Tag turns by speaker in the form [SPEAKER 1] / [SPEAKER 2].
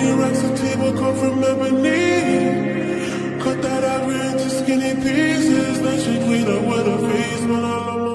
[SPEAKER 1] 20 racks of table come from ebony. Cut that ivory into skinny pieces. Then she clean up with her face, man, I love my